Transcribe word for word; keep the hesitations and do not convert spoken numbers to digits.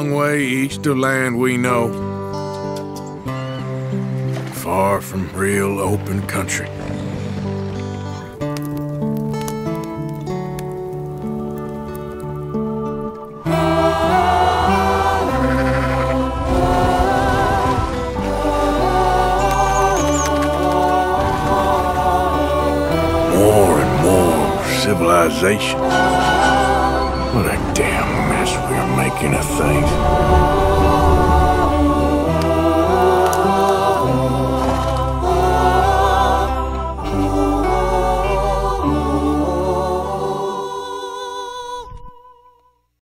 long way east of land we know. Far from real open country. More and more civilization. What a damn mess we're making of things.